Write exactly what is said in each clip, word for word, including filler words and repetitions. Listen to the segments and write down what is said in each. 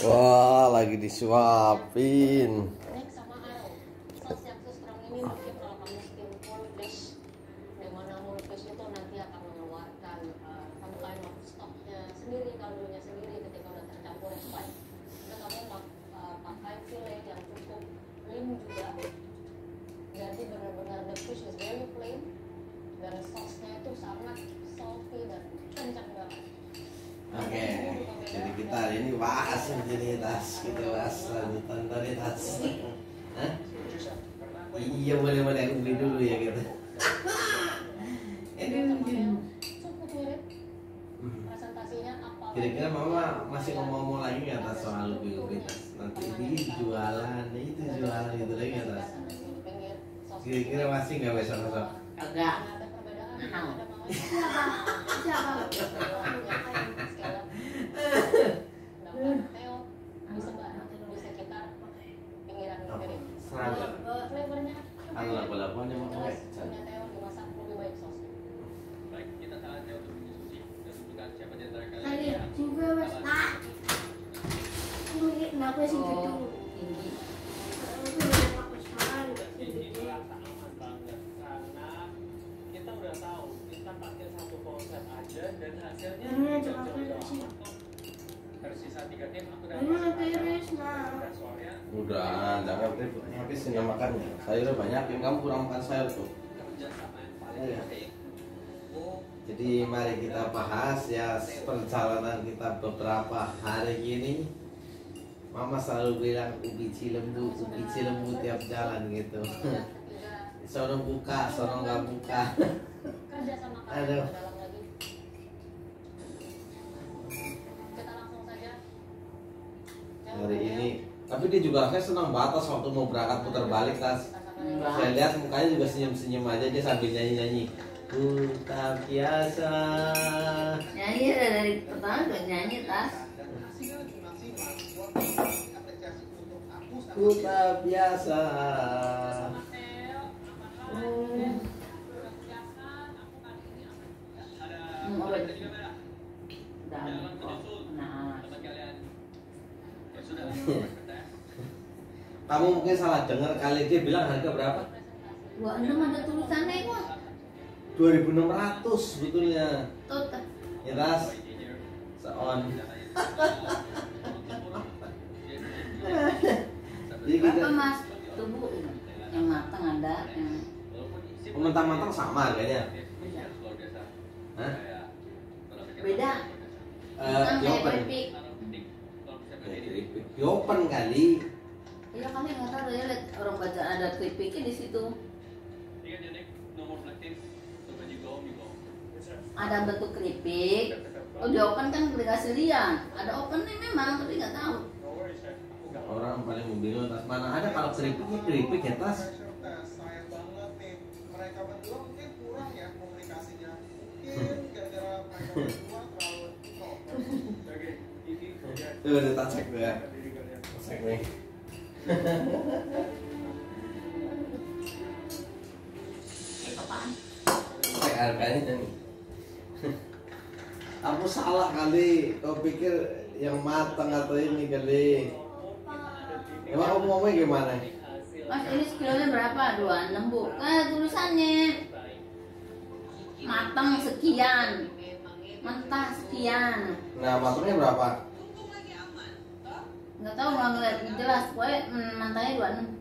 Wah, lagi disuapin. Next sama Aro. Sos yang sestrong ini mungkin kalau kamu skillful fish, di mana fish itu nanti akan mengeluarkan uh, some kind of stocknya sendiri, kaldunya sendiri ketika udah tercampur spice. Jadi kamu uh, pakai fillet yang cukup lean juga. Jadi benar-benar the fish is very plain dan sosnya itu sangat salty dan kencang banget. Oke, okay. Jadi kita hari ini bahas menjadi tas, kita bahas lanjutan dari tas. Hah? Iya, boleh-boleh aku beli dulu ya gitu. Ini cukup mirip presentasinya apa? Kira-kira mama masih ngomong-ngomong lagi nggak tas soal ubi-ubi tas? Nanti ini jualan, itu jualan gitu lagi nggak tas? Kira-kira masih nggak besok-besok? Enggak. Ada perbedaan. Nah. Ada mama. Siapa? Teo disebar di sekitar pinggiran piring. Seragam. Flavornya Anu lagu-laguannya mau jelas pakai. punya Teo dimasak lebih baik sosnya. Baik, kita saatnya untuk berdiskusi dan tentukan siapa di antara kalian Tadi yang juga mas ah, ini kenapa sih gitu? Tinggi. Itu udah pakai sekarang. ini merasa aman banget karena kita udah tahu kita pakai satu konsep aja dan hasilnya Ini jauh cuma jauh kayak sih. tersisa tiga tim aku udah Ini nanti iris nah. dan soalnya Udah, jangan habis nggak makannya. Sayurnya banyak, yang kamu kurang makan sayur tuh. kerjasama yang paling Iya. baik. Oh, Jadi mari kita bahas ya perjalanan kita beberapa hari ini. Mama selalu bilang ubi cilembu, ubi cilembu tiap jalan gitu. Sono buka, sono nggak buka. Kerja sama kalian Aduh. dalam lagi. Kita langsung saja. Yang Hari kedua, ini, tapi dia juga kayak senang batas waktu mau berangkat putar balik tas. Enggak. Saya lihat mukanya juga senyum-senyum aja dia sambil nyanyi-nyanyi. Ku tak biasa. Nyanyi udah dari pertama udah nyanyi tas. Ku tak biasa. Hmm. Hmm, obat. Udah. Nah. teman kalian yang sudah Kamu mungkin salah dengar kali dia bilang harga berapa? Dua enam ada tulisannya kok. dua ribu enam ratus sebetulnya. Tuh. Ya tas. Seon. Jadi Berapa kita mas? Tubuh ini. Yang matang ada. Yang mentang-mentang sama harganya. Hah? beda. Eh, Yang di kayak open. keripik. Di open kali. Iya kami nggak tahu ya lihat orang baca ada keripiknya di situ. Ada bentuk keripik. Oh di open kan dikasih lihat. Ada open nih memang tapi nggak tahu. Orang paling membingung tas mana ada kalau keripiknya keripik ya tas. Sayang banget nih, mereka berdua mungkin kurang ya komunikasinya. Mungkin gara-gara mereka berdua terlalu introvert. Tuh udah tak cek tuh ya. Cek nih. Apaan? Cek harganya nih. Aku salah kali. Kau pikir yang matang atau ini kali? Emang kamu ngomongnya gimana? Mas ini kilonya berapa? dua puluh enam bu. Kan tulisannya matang sekian, mentah sekian. Nah matangnya berapa? Nggak tahu nggak ngeliat jelas. Pokoknya mm, mentahnya dua puluh enam.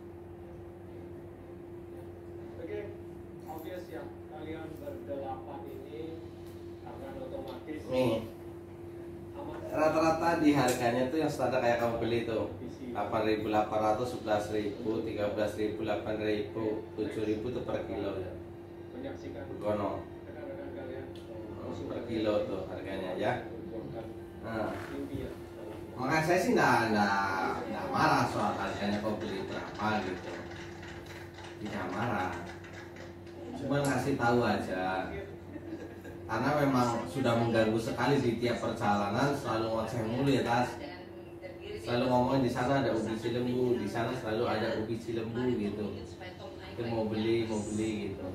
Oke, obvious ya kalian berdelapan ini akan otomatis Nih aman. rata-rata di harganya tuh yang standar kayak kamu beli tuh delapan ribu delapan ratus, sebelas ribu, tiga belas ribu, delapan ribu, tujuh ribu tuh per kilo ya. Menyaksikan Gono rekan-rekan kalian per kilo tuh harganya ya. memperjuangkan Nah, mimpi ya. makanya saya sih nggak nggak nggak marah soal harganya kau beli berapa gitu. Tidak marah. Cuma ngasih tahu aja. Karena memang sudah mengganggu sekali di tiap perjalanan selalu ngoceh mulu ya tas. Selalu ngomongin di sana ada ubi cilembu, di sana selalu ada ubi cilembu gitu. Itu mau beli, mau beli gitu.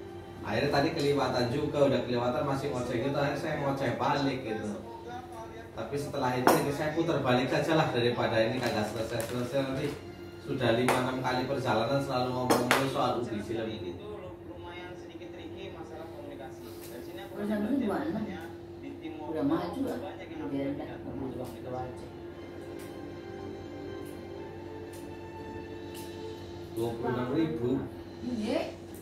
Akhirnya tadi kelewatan juga, udah kelewatan masih ngoceh gitu, akhirnya saya ngoceh balik gitu. Tapi setelah itu ini saya putar balik saja lah, daripada ini kagak selesai-selesai nanti. Sudah lima enam kali perjalanan selalu ngomong soal ubi cilembu. Itu lumayan sedikit tricky masalah komunikasi. Dan sini aku Udah sampai di mana? di timur Udah maju lah. banyak yang Udah namanya rendah. komunikasi. Udah aja. Dua puluh enam ribu. Iya.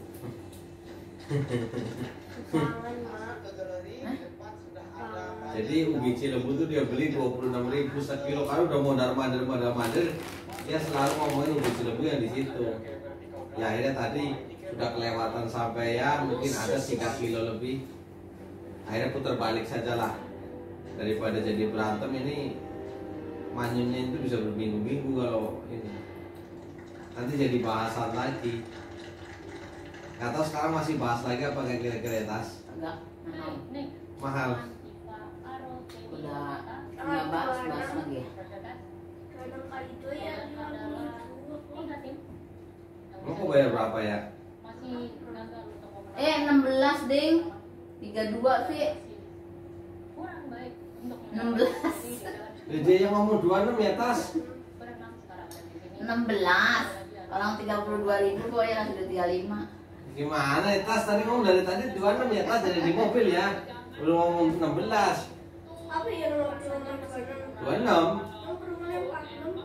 Jangan mak. Ke galeri di depan sudah ada banyak Jadi ubi cilembu tuh dia beli dua puluh enam ribu sekilo. Kalau udah mondar mandir mondar mandir, dia selalu ngomongin ubi cilembu yang di situ. Ya akhirnya tadi sudah kelewatan sampai ya mungkin ada tiga kilo lebih. Akhirnya putar balik saja lah, daripada jadi berantem ini. Manyunnya itu bisa berminggu-minggu kalau ini. Nanti jadi bahasan lagi. Nggak tahu sekarang masih bahas lagi apa kayak kira-kira tas? Enggak. Mahal. Nih, Mahal. Udah nggak bahas bahas lagi ya. Kadang kali itu ya Mau kau bayar berapa ya? masih gagal untuk memenangkan. Eh enam belas ding. tiga puluh dua sih. Kurang baik untuk enam belas. Eh, Dia yang ngomong dua puluh enam ya tas? berenang sekarang ada di sini. enam belas. Orang tiga puluh dua ribu kok ya sudah tiga puluh lima. Gimana ya tas? Tadi ngomong dari tadi dua puluh enam ya tas, jadi di mobil ya. Belum ngomong enam belas. apa yang lo cuma kadang dua puluh enam. lo perlu empat enam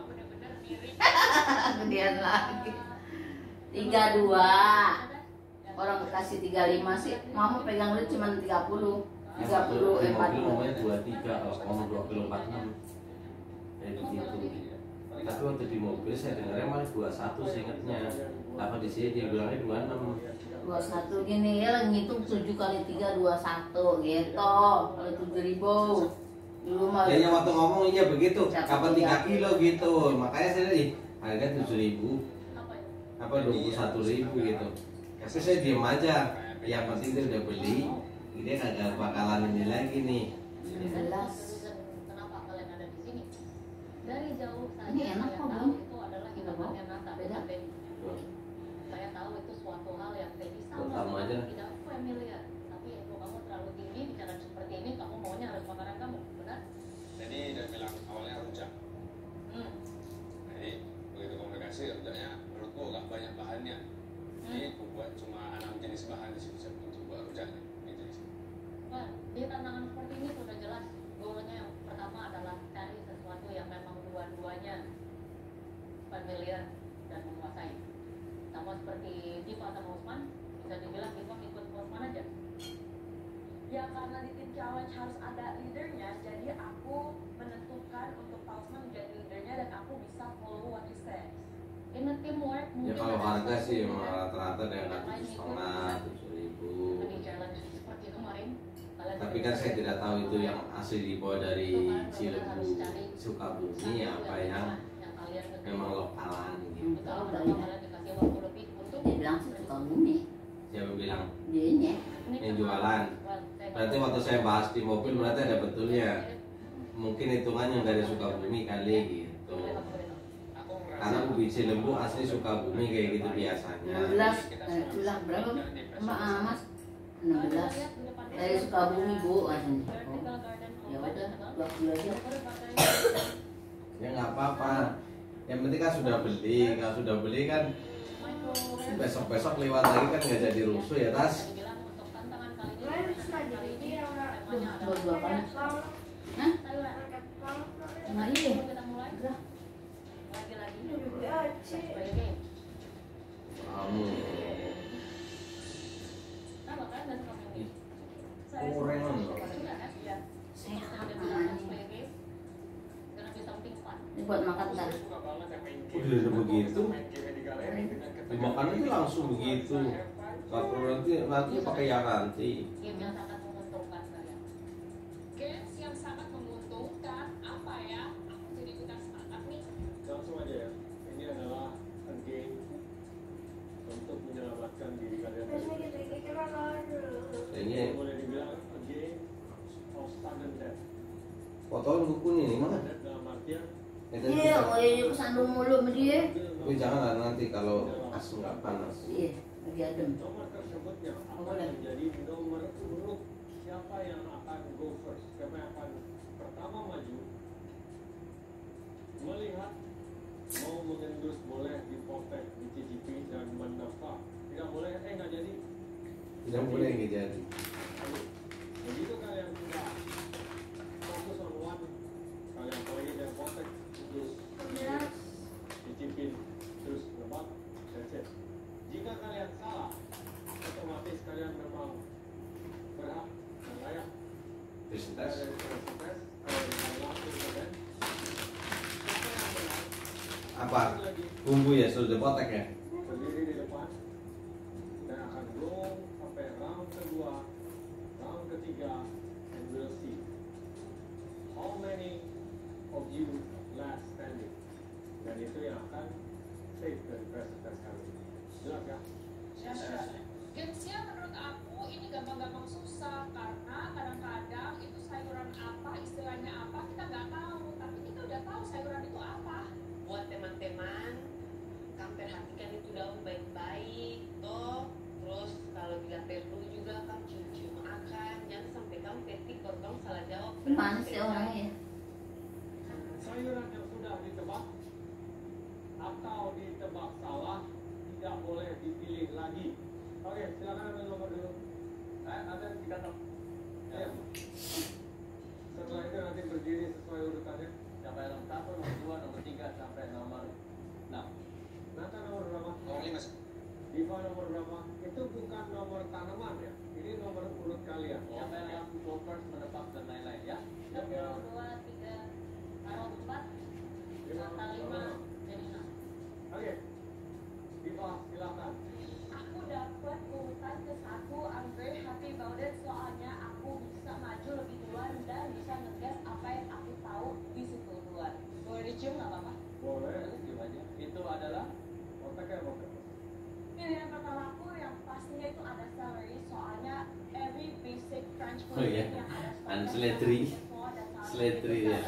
Kemudian lagi. tiga puluh dua. Orang kasih tiga puluh lima sih. Mama pegang duit cuma tiga puluh. tiga puluh Di empat mobil puluh. ngomongnya dua puluh tiga, kalau ngomong dua puluh empat puluh enam. Kayak begitu. Tapi waktu di mobil saya dengarnya malah dua puluh satu seingatnya. Apa di sini dia bilangnya dua puluh enam. dua puluh satu gini ya ngitung tujuh kali tiga dua puluh satu gitu. Kali tujuh ribu. Dulu mah Kayaknya waktu ngomong iya begitu. Dapat Kapan tiga tiga kilo gitu. Makanya saya tadi harga tujuh ribu. Apa dua puluh satu ribu gitu. Tapi saya diem aja. Yang penting dia udah beli. Dia kagak bakalan ini lagi nih. enam belas. Kenapa kalian ada di sini? Dari jauh saja Ini enak saya kok, tahu Bang. itu adalah hidangannya Nata. Beda. Benny. Saya tahu itu suatu hal yang Benny sama Sama sekali aja. tidak familiar. Tapi itu kamu terlalu tinggi bicara seperti ini, kamu maunya harus makanan kamu, benar? Jadi dia bilang awalnya rujak. Hmm. Jadi begitu komunikasi rujaknya menurutku gak banyak bahannya. Jadi aku buat cuma enam jenis bahan di situ untuk buat rujaknya. Gitu sih. Wah, di tantangan seperti ini sudah jelas goalnya yang pertama adalah cari sesuatu yang memang dua-duanya familiar dan menguasai. Sama seperti Diva sama Usman, bisa dibilang Diva ikut Usman aja. Ya karena di tim challenge harus ada leadernya, jadi aku menentukan untuk Pak Usman menjadi leadernya dan aku bisa follow what he says. In a teamwork Ya mungkin kalau ada harga sesuatu sih yang emang rata-rata dengan yang lain tujuh ikut. setengah, tujuh ribu. Di challenge seperti kemarin, kalian Tapi sudah kan saya bisa- tidak tahu itu yang asli dibawa dari Itu kan Cilebu, harus cari Sukabumi satu apa yang yang yang kalian ketahui. memang lokalan gitu. Hmm, Itu tahu kenapa banyak. kalian dikasih waktu lebih untuk Dia bilang sih suka bumi. Siapa bilang? Dianya. Ini Yang kan- jualan. Well, saya Berarti nggak waktu tahu. saya bahas di mobil berarti ada betulnya. Mungkin hitungannya dari Sukabumi kali gitu. Aku merasa Karena ubi Cilembu asli Sukabumi kayak gitu biasanya. enam belas. Eh, itulah berapa? Mbak ah, Mas? enam belas. Dari Sukabumi Bu katanya. Oh, ya udah dua puluh aja. Ya nggak apa-apa. Yang penting kan sudah beli. Kalau sudah beli kan besok-besok lewat lagi kan nggak jadi rusuh ya tas. Dua dua kali. Hah? Enggak iya. Gerah. Kamu gorengan loh. Sehat namanya. Ini buat makan ntar. suka banget yang main Udah ada begitu. main game di galeri dengan ketika Dimakan aja langsung begitu. Gak perlu nanti nanti pakai yang nanti. Game yang sangat menguntungkan kalian. Games yang sangat menguntungkan apa ya? Aku jadi ikutan semangat nih. Langsung aja ya. Ini adalah a game untuk menyelamatkan diri kalian. Kayaknya Boleh dibilang a game of sudden death. fotoin buku nih mana? Death dalam artian Ya, tadi Iya, kita- mau jadi kesandung mulu sama dia. Tapi jangan lah nanti kalau as nggak panas. Iya, lagi adem. nomor tersebut yang akan Boleh. menjadi nomor urut siapa yang akan go first, siapa yang akan pertama maju Mau mengendus boleh, dipotek, dicicipi dan mendapat. Tidak boleh, eh nggak jadi. Tidak boleh nggak jadi. Begitu kalian sudah fokus on one, kalian apalagi yang potek, terus cicipin, terus nebak, that's it. Jika kalian salah, otomatis kalian memang berhak dan layak. Presentasi. Dari proses, kalian langsung ke band. Siapa yang benar? Apa? Lagi Bumbu ya, sudah potek ya? berdiri di depan dan akan blow sampai round kedua, round ketiga, and we'll see how many of you last standing. Dan itu yang akan save dari presentasi kali ini. Jelas ya? Gamesnya menurut aku ini gampang-gampang susah karena kadang-kadang itu sayuran apa, istilahnya apa kita nggak tahu, tapi kita udah tahu sayuran itu apa. Buat teman-teman, kamu perhatikan itu daun baik-baik, toh. Terus kalau bila perlu juga kamu cium-cium makan, jangan sampai kamu petik korban salah jawab. Mana sih orangnya? Sayuran yang sudah ditebak atau ditebak salah tidak boleh dipilih lagi. Oke, silakan ambil nomor dulu. Eh, ada tiga top. Ayo. Setelah itu nanti berdiri sesuai urutannya. Sampai nomor satu, nomor dua, nomor tiga, sampai nomor enam. Nata nomor berapa? Nomor lima sih. Diva nomor berapa? Itu bukan nomor tanaman ya. Ini nomor urut kalian. Siapa yang go first, menebak dan lain-lain ya? Satu, dua, tiga, taruh empat, kata lima, jadi enam. Oke. Diva, silakan. Aku dapat urutan ke satu, I'm very happy about it. Soalnya aku bisa maju lebih duluan dan bisa ngegas apa yang aku tahu di situ duluan. Boleh dicium nggak apa-apa? Boleh. Gimana aja? Itu adalah Otaknya apa? Pilihan pertama aku yang pastinya itu ada celery. Soalnya every basic French Oh iya. cuisine yang ada And slattery. Slattery ya.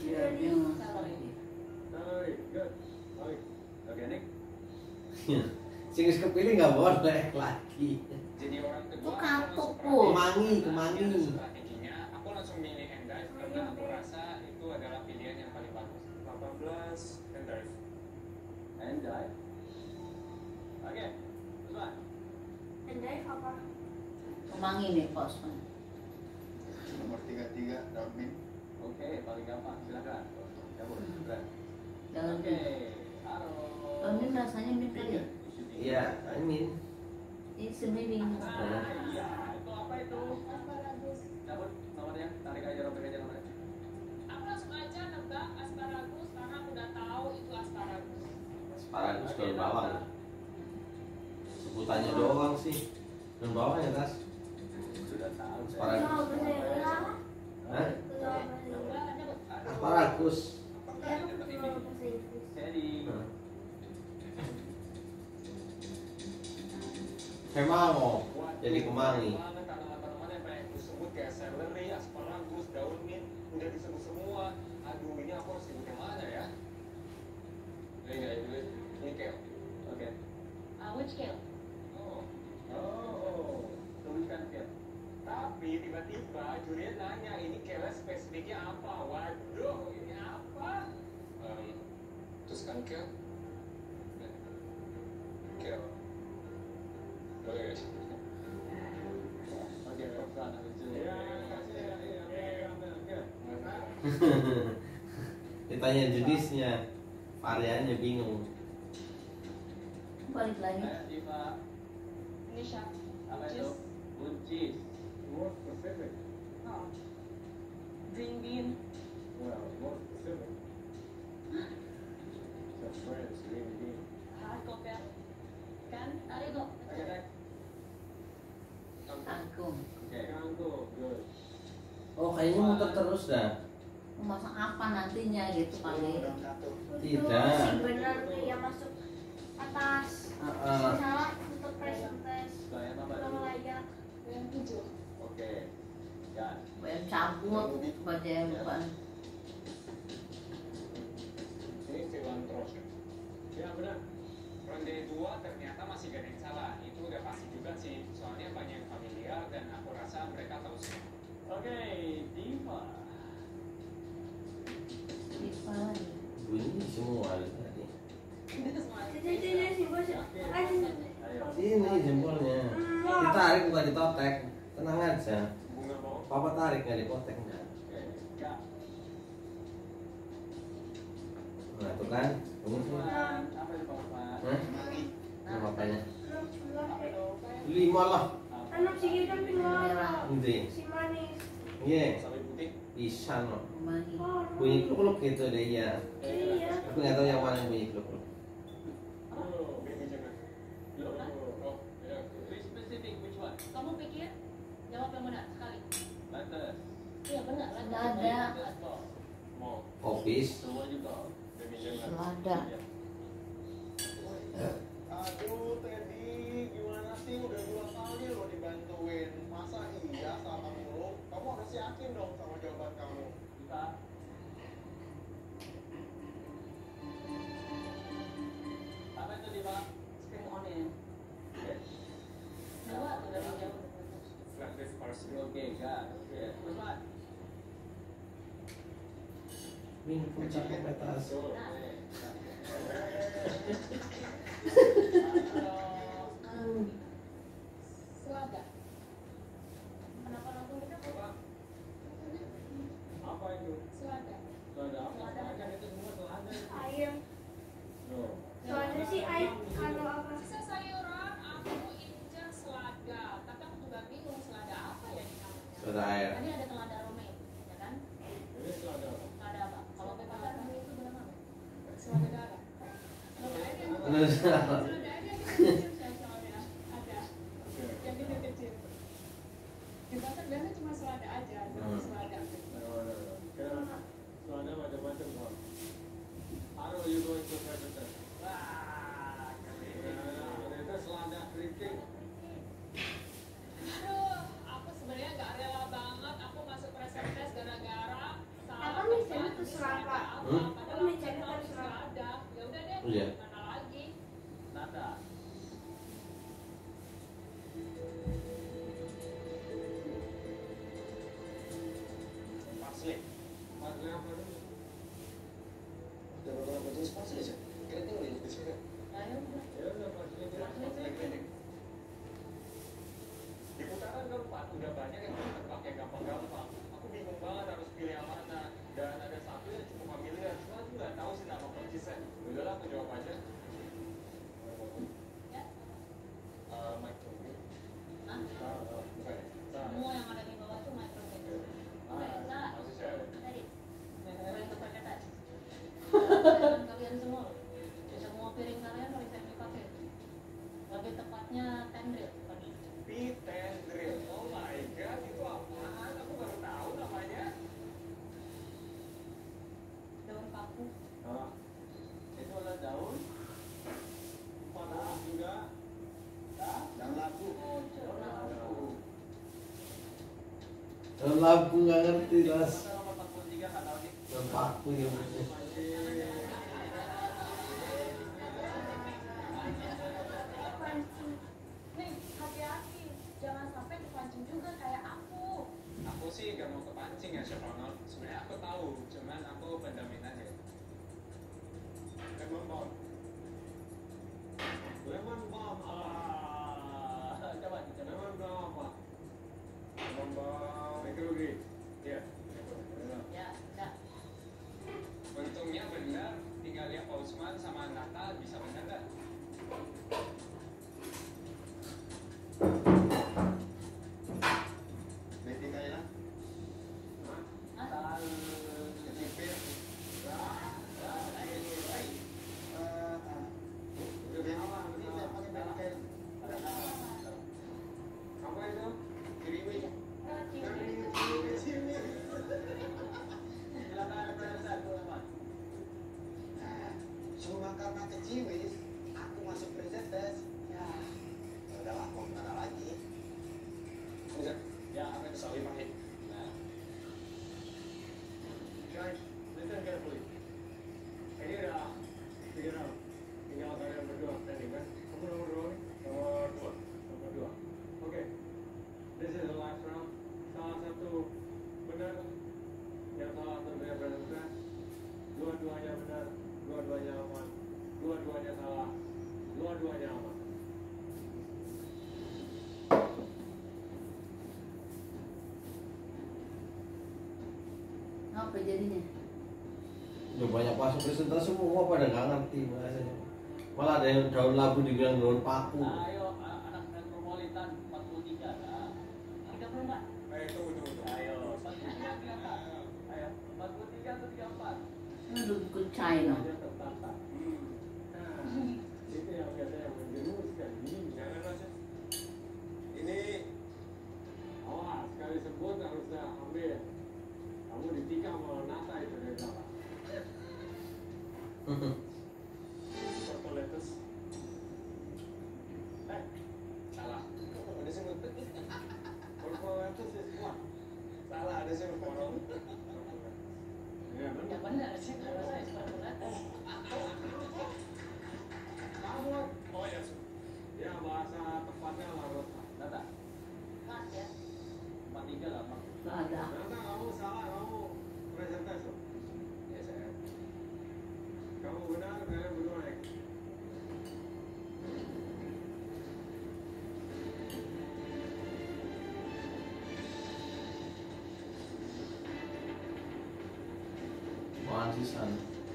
Celery, good. Baik. organik. Sing wis kepilih nggak boleh lagi. Jadi orang kedua. Itu aku kapok, langsung Bu. Kemangi, kemangi. Ada strateginya. Aku langsung milih Endive karena aku rasa itu adalah pilihan yang paling bagus. delapan belas Endive. And die. Oke, Usman. Andai apa? Kemangi nih Pak Osman. Nomor tiga puluh tiga Darmin. Oke, paling gampang. Silakan. Cabut. Berat. Jangan Oke, halo. Kalau ini rasanya mirip kali ya? Iya, amin. Ini sembiring. Ah, iya. Itu apa itu? Asparagus. Cabut nomornya. Tarik aja, robek aja nomornya. Aku langsung aja nebak asparagus karena aku udah tahu itu asparagus. Asparagus daun bawang. Sebutannya doang sih. Daun bawang ya, Tas? Sudah tahu. saya. Asparagus. Kalau bahasa Hah? Kalau bahasa Asparagus. Ya, kalau bahasa Inggris. Jadi, Nah. Kemango. Jadi kemangi. Mana tanaman-tanaman yang pengen aku sebut kayak celery, asparagus, daun mint, udah disebut semua. Aduh, ini aku harus sebut yang mana ya? Ini nggak ini, ini kale. oke. Uh, which kale? Oh, Oh, tuliskan Ken. tapi tiba-tiba Julian nanya ini kale spesifiknya apa? Waduh, ini apa? Um, terus kan kale? Kale. Oke guys. Oke, pesan habis itu. Iya, makasih ya. Iya, ambil, ambil, ambil. Ditanya jenisnya, variannya bingung. Balik lagi. Ayo, Diva. Ini chef. Apa itu? Buncis. More specific. Oh. Green bean. Well, more specific. So French, green bean. Hardcore ya. Kan? Tarik kok. Oke, next. Kangkung. Oke. Kangkung, good. Oh, kayaknya muter terus dah. Mau masak apa nantinya gitu kali. Tidak. Si benar tuh yang masuk atas. Heeh. Salah untuk presentasi. Bayar apa Kalau dulu? layak. Yang tujuh. Oke. Ya. Bayam cabut, bayam bukan. Ini cilantro. Ya, benar. Ronde dua ternyata masih gak ada yang salah. Itu udah pasti juga sih. Soalnya banyak yang familiar dan aku rasa mereka tahu semua. Oke, Diva. Diva lagi. Bunyi semua tadi. Sini jempolnya. Ditarik bukan ditotek. Tenang aja. Papa tarik nggak dipotek nggak. Nah itu kan. Tunggu sih. Hah? Nah papanya. Lima lah. Anak si kita merah. Ini. Si manis. Iya. Sawi putih. Isan loh. Oh, Bunyi kluk-kluk gitu deh ya. iya. Aku nggak tahu yang mana yang bunyi kluk-kluk. Oh, baby jangan. Yo, oh, ya. Be specific, which one? Kamu pikir jawab yang benar sekali. Lettuce. Iya benar lah. Nggak ada. Lettuce kok. Mau Kopis. Semua juga. baby jangan. Selada. Aduh Teddy, gimana sih udah dua kali lo dibantuin. Masa iya sama mulu? Kamu harus yakin dong sama jawaban kamu. Kita. Apa itu di bawah? Spring onion. Yes. Dua tuh dari jauh. Flat with parsley. Okay, got it. Yeah. Which one? Minum puncak petas. Nah. Selada. Kenapa langsung kita Apa? Apa itu? selada? Selada apa? Kan itu semua selada. Ayam. No. Soalnya sih ayam kalau apa? Sisa sayuran aku injak selada, tapi aku juga bingung selada apa ya ini namanya. Soda air. Tadi ada selada romaine, ya kan? Ini selada apa? Selada apa? Kalau bebas kan itu bilang apa? Selada darah. Selada air yang Bener. selada air yang kecil-kecil saya soalnya ada Oke. yang kecil-kecil. Di pasar biasanya cuma selada aja, Hmm. selada. Kira selada macam-macam kok. How are you going to present? Wah, Nah, itu selada keriting. Aduh, aku sebenarnya nggak rela banget. Aku masuk presentes gara-gara salah Apa nih, tebak saya di terserah, selada Pak. apa. Hmm? Padahal Apa nih, aku saya tahu di terserah. selada. Ya udah deh, Iya. mana lagi? nada. Parsley. Parsley apa itu? Ada beberapa jenis parsley aja. Keriting udah di sini. Ayo udah. Ya udah parsley itu. Parsley keriting. Di putaran keempat udah banyak yang pakai gampang-gampang. Aku bingung banget harus pilih yang mana. Dan ada satu yang cukup familiar. Cuma aku nggak tahu sih nama percisnya. Udahlah aku jawab aja. Ya. Uh, microwave. Hah? Ah, ah, bukan. Salah. Semua yang ada di bawah tuh microwave. Oke, Ah, salah. masih saya. Tadi. Boleh tukar kata. Tangan kalian semua loh. Di semua piring kalian boleh saya dipakai. Lebih tepatnya tendril tadi. Pitendril. Oh my god, itu apaan? Aku baru tahu namanya. Daun paku. Ah, Itu adalah daun. pada juga. Dan lagu. Daun paku. Daun labu nggak ngerti das. Pasal nomor empat puluh tiga hal ini. Daun paku ya maksudnya. Pancing. Nih, hati-hati. Jangan sampai dipancing juga kayak aku. Aku sih gak mau kepancing ya, Chef Ronald. Sebenarnya aku tahu, cuman aku pendamin aja. Lemon bomb. Lemon bomb apa? Ah, coba, coba. Lemon bomb apa? Lemon bomb. Microwave. Iya. Ya, enggak. Untungnya benar, tinggal lihat Pak Usman sama Nata bisa benar nggak? Betty kayaknya. Hah? Kecipir. Apa itu? Kiriwi. Silakan present, teman. Cuma karena keciwis, aku masuk presentes. Ya, udahlah, mau gimana lagi? Enggak. Ya, apa itu sawi pahit? Nah, Guys, listen carefully. Ini udah tiga round. Tinggal kalian berdua standing kan? Kamu nomor dua nih? Nomor dua. Nomor dua. Oke. This is the last round. Salah satu benar, yang salah tentunya berada. Dua-duanya benar, dua-duanya aman, dua-duanya salah. dua-duanya aman. Apa jadinya? Udah banyak pasang presentasi semua pada nggak ngerti bahasanya. Malah ada yang daun labu dibilang daun paku. Ayo, anak metropolitan empat puluh tiga lah. tiga puluh empat. Eh, tunggu, tunggu, tunggu. Ayo, empat puluh tiga, tiga puluh empat. Ayo, empat puluh tiga atau tiga puluh empat? Ini udah ke China. Dia tertata. Hmm. Nah, itu yang biasanya menjerumuskan. Ini Jangan mas. Ini awas, sekali sebut harusnya ambil. Kamu ditikam sama Nata itu dari belakang. Purple lettuce. Eh, salah. Ada sih menurut. purple lettuce is what? Salah, ada sih menurut. Ya, benar. Yang benar sih kalau saya seperti itu. Kamu, Oh ya, Su. ya bahasa tepatnya larut. Nata, Mas ya. empat puluh tiga lah, Pak. Nggak ada. Nata, kamu salah, kamu presentasi. Ya, saya. Kamu benar, kalian berdua naik. Makan sisan.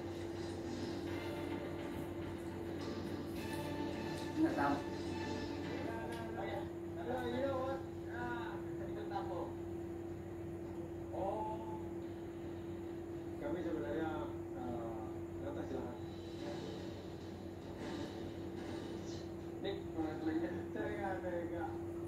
Nggak tahu. Oh ya, Ya, you know what? nah, ikut tamu. Oh, kami sebenarnya uh, Nata silakan. Dik, pengajuannya. Tega, tega.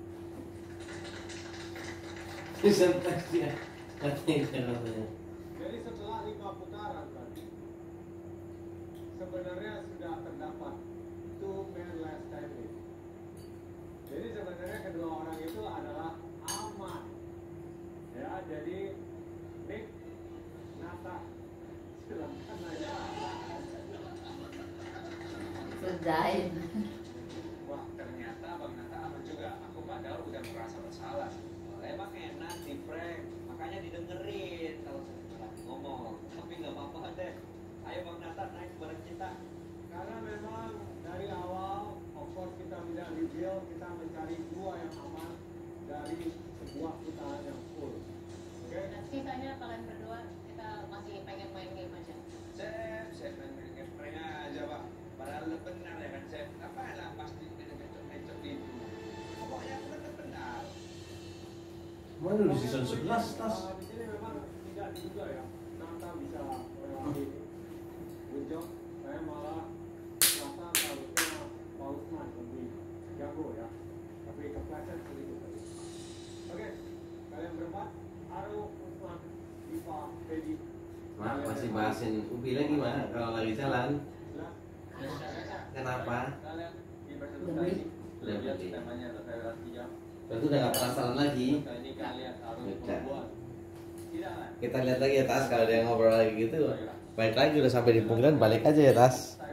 Presentasi ya. Katanya katanya. Jadi setelah lima putaran tadi, sebenarnya sudah terdapat two men last standing. Jadi sebenarnya kedua orang itu adalah aman. Ya, jadi Nick, Nata, silakan aja. Kerjain. Wah, ternyata Bang Nata aman juga. Aku padahal udah merasa bersalah. Emang enak di prank, makanya didengerin kalau saya lagi ngomong. Tapi nggak apa-apa deh. Ayo Bang Nata naik bareng kita. Karena memang dari awal, of course kita tidak reveal, kita mencari dua yang aman dari sebuah putaran yang full. Oke? Dan sisanya kalian berdua kita masih pengen main game aja. Chef, chef main prank aja Pak. Padahal lu benar ya kan chef. Apa lah pasti ngecek-ngecek itu. Pokoknya aku benar benar. Mana udah season sebelas tas. Uh, di sini memang tidak diduga ya, Nata bisa melewati ini. Good job. Saya malah rasa harusnya Pak Usman lebih jago ya, tapi kepleset sedikit tadi. Oke, kalian berempat, Aru, Usman, Diva, Fedi. Mak masih bahasin Ubi lagi mah kalau lagi jalan. Jelas? Kenapa? Kalian di Udah presentasi beli? Udah lihat beli. temanya ada relasi jam. Itu udah gak penasaran lagi. Kali ini kalian harus Udah. membuat. Tidak kan? Kita lihat lagi ya Tas kalau dia ngobrol lagi gitu. Baik lagi udah sampai di punggungan balik aja ya Tas. Saya